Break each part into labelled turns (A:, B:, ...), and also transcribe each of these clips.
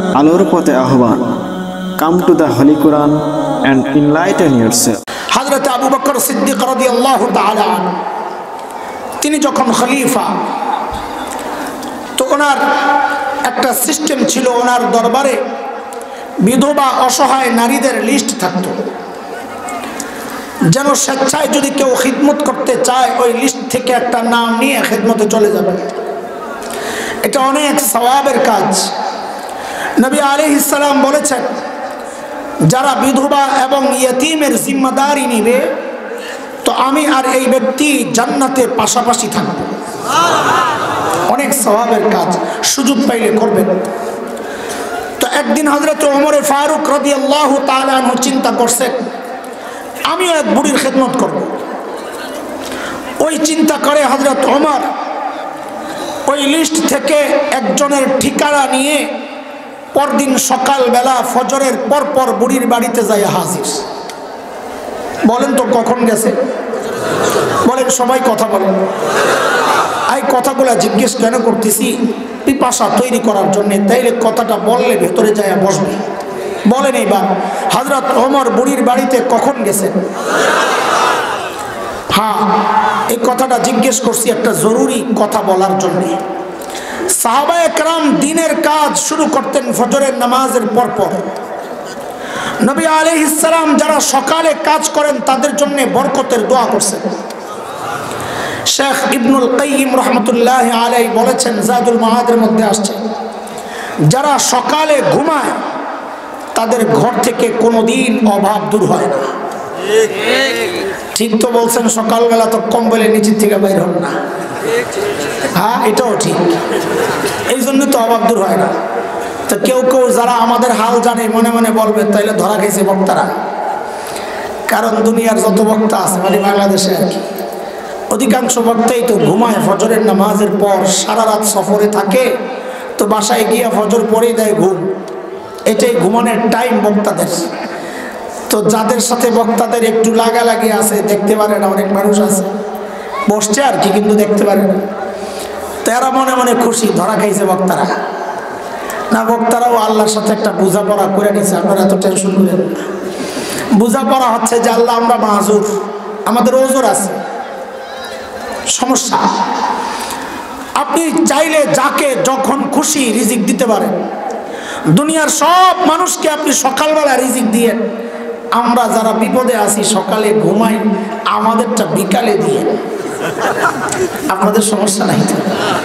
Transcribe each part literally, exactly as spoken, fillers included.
A: আলোর পথে আহ্বান। Come to the holy Quran and enlighten yourself.
B: হযরত আবু বকর সিদ্দিক রাদিয়াল্লাহু তাআলা আনহু তিনি যখন খলিফা, তো ওনার একটা সিস্টেম ছিল, ওনার দরবারে বিধবা অসহায় নারীদের লিস্ট থাকতো, যেন স্বেচ্ছায় যদি কেউ খিদমত করতে চায় ওই লিস্ট থেকে একটা নাম নিয়ে খিদমতে চলে যাবে। এটা অনেক সওয়াবের কাজ। নবী আলাইহিস সালাম বলেছেন, যারা বিধবা এবং ইয়তীমের জিম্মাদারি নিবে তো আমি আর এই ব্যক্তি জান্নাতে পাশাপাশি থাকব। অনেক সওয়াবের কাজ, সুযোগ পাইলে করবেন। তো একদিন হযরত ওমর ফারুক রাদিয়াল্লাহু তাআলা আনহু চিন্তা করছেন, আমিও এক বুড়ির খেদমত করব। ওই চিন্তা করে হযরত ওমর ওই লিস্ট থেকে একজনের ঠিকানা নিয়ে পরদিন সকালবেলা ফজরের পরপর বুড়ির বাড়িতে যায় হাজির। বলেন তো কখন গেছে? বলেন, সবাই কথা বলেন। এই কথাগুলা জিজ্ঞেস কেন করতেছি? পিপাসা তৈরি করার জন্য। তাইলে কথাটা বললে ভেতরে যায় বসবে। বলেন এইবার, হযরত ওমর বুড়ির বাড়িতে কখন গেছেন? হ্যাঁ, এই কথাটা জিজ্ঞেস করছি একটা জরুরি কথা বলার জন্য। সাহাবায়ে কেরাম দিনের কাজ শুরু করতেন ফজরের নামাজের পরপর। নবী আলাইহিস সালাম যারা সকালে কাজ করেন তাদের জন্য বরকতের দোয়া করছেন। শেখ ইবনুল কাইয়িম রাহমাতুল্লাহি আলাইহি বলেছেন, জাদুল মাআদের মধ্যে আসছে, যারা সকালে ঘুমায় তাদের ঘর থেকে কোনোদিন অভাব দূর হয় না। ঠিক তো বলছেন, সকালবেলা তো কম্বলে নিচের থেকে বাইর হন না। হ্যাঁ, এটাও ঠিক। এই জন্য তো অভাব দূর হয় না। তো কেউ কেউ যারা আমাদের হাল জানে মনে মনে বলবে, তাইলে ধরা খেয়েছে বক্তারা। কারণ দুনিয়ার যত বক্তা আছে, মানে বাংলাদেশে আর কি, অধিকাংশ বক্তাই তো ঘুমায় ফজরের নামাজের পর, সারা রাত সফরে থাকে, তো বাসায় গিয়ে ফজর পরেই দেয় ঘুম। এটাই ঘুমানোর টাইম বক্তাদের। তো যাদের সাথে বক্তাদের একটু লাগালাগি আছে, দেখতে পারে না, অনেক মানুষ আছে বসছে আর কি, কিন্তু দেখতে পারে না। তারা মনে মনে খুশি, ধরা খাইছে বক্তারা। না, বক্তারাও আল্লাহর সাথে একটা বোঝাপড়া করে নিছে। আপনারা এত টেনশন করেন না। বোঝাপড়া হচ্ছে যে আল্লাহ আমরা মাযুর, আমাদের ওজর আছে, সমস্যা। আপনি চাইলে যাকে যখন খুশি রিজিক দিতে পারেন। দুনিয়ার সব মানুষকে আপনি সকালবেলা রিজিক দিয়ে, আমরা যারা বিপদে আছি সকালে ঘুমাই, আমাদেরটা বিকালে দিয়ে, আপনাদের সমস্যা নাই তো।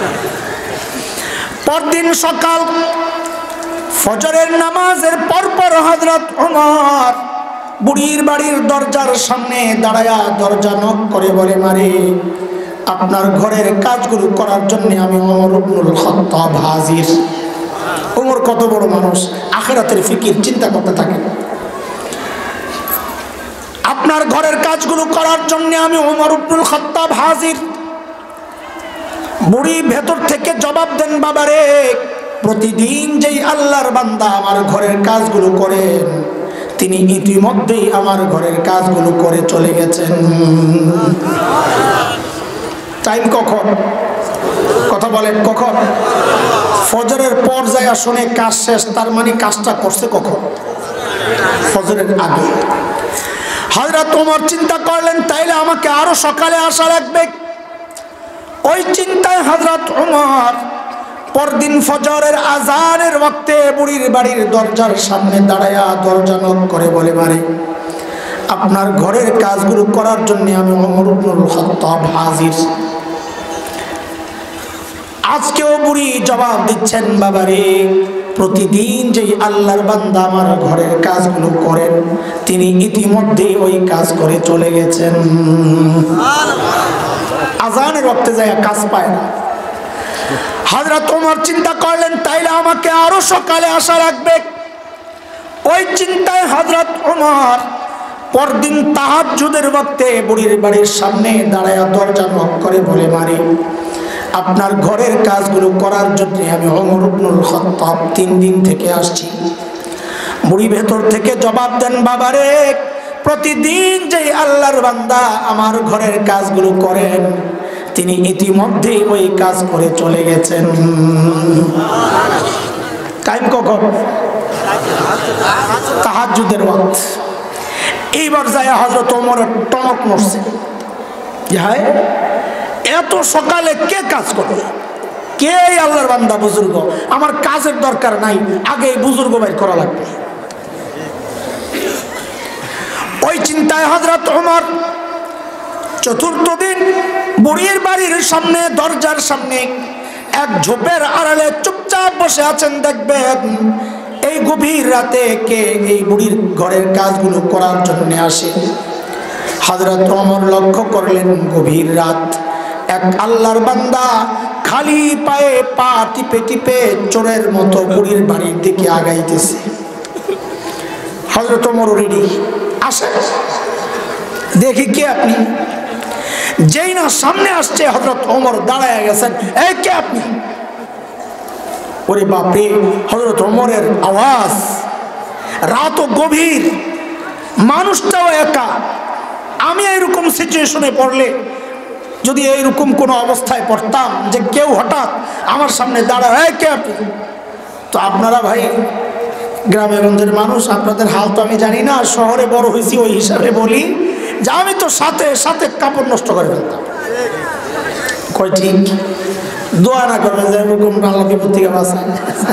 B: পরদিন সকাল ফজরের নামাজের পরপর হযরত ওমর বুড়ির বাড়ির দরজার সামনে দাঁড়ায়া দরজা নক করে বলে, মারে আপনার ঘরের কাজগুলো করার জন্য আমি ওমর ইবনুল খাত্তাব হাজির। ওমর কত বড় মানুষ, আখিরাতের ফিকির চিন্তা করতে থাকে। আপনার ঘরের কাজগুলো করার জন্য আমি ওমর ইবনুল খাত্তাব হাজির। বুড়ি ভেতর থেকে জবাব দেন, বাবারে প্রতিদিন যেই আল্লাহর বান্দা আমার ঘরের কাজগুলো করেন, তিনি ইতিমধ্যেই আমার ঘরের কাজগুলো করে চলে গেছেন। টাইম কখন? কথা বলেন, কখন? ফজরের পর যায় শুনে কাজ শেষ, তার মানে কাজটা করছে কখন? ফজরের আগে। হযরত ওমর চিন্তা করলেন, তাইলে আমাকে আরো সকালে আসা লাগবে। ওই চিন্তায় হযরত ওমর পরদিন ফজরের আজানের ওয়াক্তে বুড়ির বাড়ির দরজার সামনে দাঁড়ায়া দরজা নক করে বলে, মারে আপনার ঘরের কাজগুলো করার জন্য আমি ওমর ইবনুল খাত্তাব হাজির। আজকেও বুড়ি জবাব দিচ্ছেন, বাবারে প্রতিদিন যেই আল্লাহর বান্দা আমার ঘরের কাজগুলো করেন, তিনি ইতিমধ্যে ওই কাজ করে চলে গেছেন। আজানের ওয়াক্তে যায় কাজ পায় না। হযরত ওমর চিন্তা করলেন, তাইলে আমাকে আরো সকালে আসা লাগবে। ওই চিন্তায় হযরত ওমর পরদিন তাহাজ্জুদের ওয়াক্তে বুড়ির বাড়ির সামনে দাঁড়ায়া দরজা নক করে বলে, মারে আপনার ঘরের কাজগুলো করার জন্য আমি ওমর ইবনুল খাত্তাব তিন দিন থেকে আসছি। বুড়ি ভেতর থেকে জবাব দেন, বাবারে প্রতিদিন যেই আল্লাহর বান্দা আমার ঘরের কাজগুলো করেন, তিনি ইতিমধ্যেই ওই কাজ করে চলে গেছেন। টাইম কখন? তাহাজ্জুদের ওয়াক্ত। এইবার যায় হযরত ওমরের টনক নড়ছে, হায় এত সকালে কে কাজ করে, কে আল্লাহর বান্দা বুজুর্গ, আমার কাজের দরকার নাই, আগে এই বুজুর্গ বাইর করা লাগবে। ওই চিন্তায় হযরত ওমর চতুর্থ দিন বুড়ির বাড়ির সামনে, দরজার সামনে এক ঝোপের আড়ালে চুপচাপ বসে আছেন। দেখবেন এই গভীর রাতে কে এই বুড়ির ঘরের কাজগুলো করার জন্য আসে। হযরত ওমর লক্ষ্য করলেন গভীর রাত, এক আল্লাহর বান্দা খালি পায়ে পা টিপে টিপে চোরের মতো বুড়ির বাড়ির দিকে আগাইতেছে। হযরত ওমর রেডি, আসেন দেখি কে আপনি। যেই না সামনে আসছে হযরত ওমর দাঁড়ায় গেছেন, এই কে আপনি? ওরে বাপরে, হযরত ওমরের আওয়াজ, রাত গভীর, মানুষটাও একা। আমি এইরকম সিচুয়েশনে পড়লে, যদি এইরকম কোনো অবস্থায় পড়তাম যে কেউ হঠাৎ আমার সামনে দাঁড়ায়, এই কে আপনি? তো আপনারা ভাই গ্রামে গঞ্জের মানুষ, আপনাদের হাল তো আমি জানি না, শহরে বড় হয়েছি ওই হিসাবে বলি যে আমি তো সাথে সাথে কাপড় নষ্ট করে ফেলতাম। কয় ঠিক? দোয়া না করবেন যে এরকম আল্লাহ বিপদ থেকে বাঁচায়।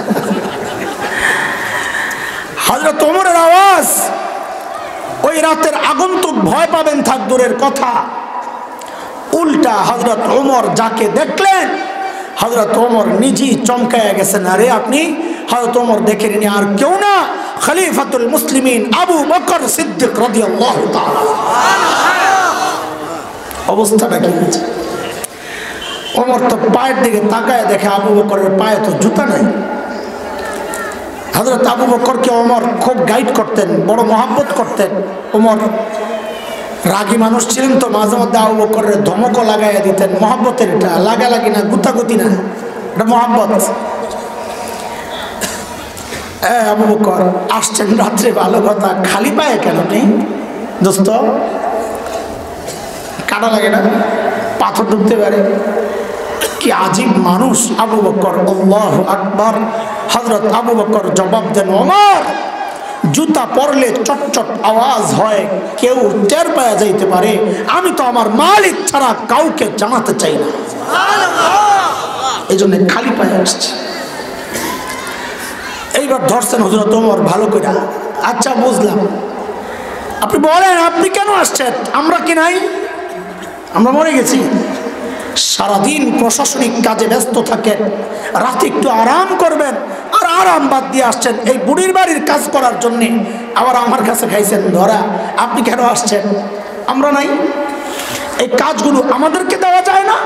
B: হযরত ওমরের আওয়াজ, ওই রাতের আগন্তুক ভয় পাবেন থাক দূরের কথা, উল্টা হযরত ওমর যাকে দেখলেন, হযরত ওমর নিজেই চমকায়া গেছেন। আরে আপনি? হযরত ওমর দেখেন আর কেউ না, খলিফাতুল মুসলিমিন আবু বকর সিদ্দিক রাদিয়াল্লাহু তাআলা। অবস্থাটা কি হয়েছে? ওমর তো পায়ের দিকে তাকায় দেখে আবু বকরের পায়ে তো জুতা নাই। হযরত আবু বকরকে ওমর খুব গাইড করতেন, বড় মহব্বত করতেন। ওমর রাগী মানুষ ছিলেন তো, মাঝে মধ্যে আবু বকরের ধমকও লাগাইয়া দিতেন। মহব্বতের, এটা লাগালাগি না, গুতাগুতি না, এটা মহব্বত। আবু বকর আসছেন রাত্রে, ভালো কথা, খালি পায়ে কেন নেই দোস্ত? কাটা লাগে না? পাথর ঢুকতে পারে? কি আজীব মানুষ আবু বকর। আল্লাহু আকবার। হযরত আবু বকর জবাব দেন, ওমর জুতা পরলে চটচট আওয়াজ হয়, কেউ টের পাওয়া যাইতে পারে, আমি তো আমার মালিক ছাড়া কাউকে জানাতে চাই না, এই জন্য খালি পায়ে আসছে। এইবার ধরছেন হযরত ওমর ভালো করে। আচ্ছা বুঝলাম, আপনি বলেন আপনি কেন আসছেন? আমরা কি নাই? আমরা মরে গেছি। সারাদিন প্রশাসনিক কাজে ব্যস্ত থাকেন, রাতে একটু আরাম করবেন, আর আরাম বাদ দিয়ে আসছেন এই বুড়ির বাড়ির কাজ করার জন্যে। আবার আমার কাছে খাইছেন ধরা। আপনি কেন আসছেন? আমরা নাই? এই কাজগুলো আমাদেরকে দেওয়া যায় না?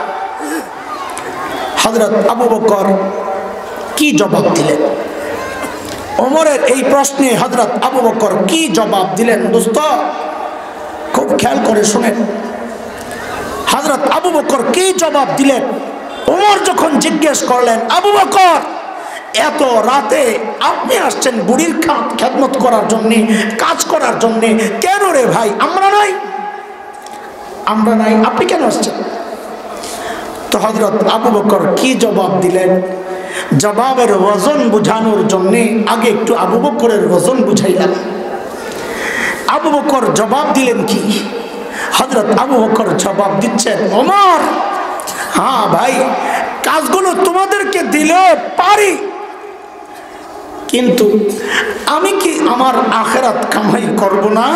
B: হযরত আবু বকর কি জবাব দিলেন? ওমরের এই প্রশ্নে হযরত আবু বকর কি জবাব দিলেন দোস্ত, খুব খেয়াল করে শুনেন। হযরত আবু বকর কি জবাব দিলেন? ওমর যখন জিজ্ঞেস করলেন, আবু বকর এত রাতে আপনি আসছেন বুড়ির খেদমত করার জন্যে, কাজ করার জন্যে, কেন রে ভাই? আমরা নাই? আমরা নাই, আপনি কেন আসছেন? তো হযরত আবু বকর কি জবাব দিলেন? জবাবের ওজন বুঝানোর জন্যে আগে একটু আবু বকরের ওজন বুঝাইলাম। আবু বকর জবাব দিলেন কি? হযরত আবু বকর জবাব দিচ্ছেন, ওমর হ্যাঁ ভাই, কাজগুলো তোমাদেরকে দিলেও পারি, কিন্তু আমি কি আমার আখিরাত কামাই করব না?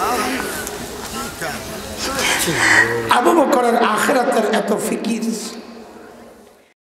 B: আবু বকরের আখিরাতের এত ফিকির।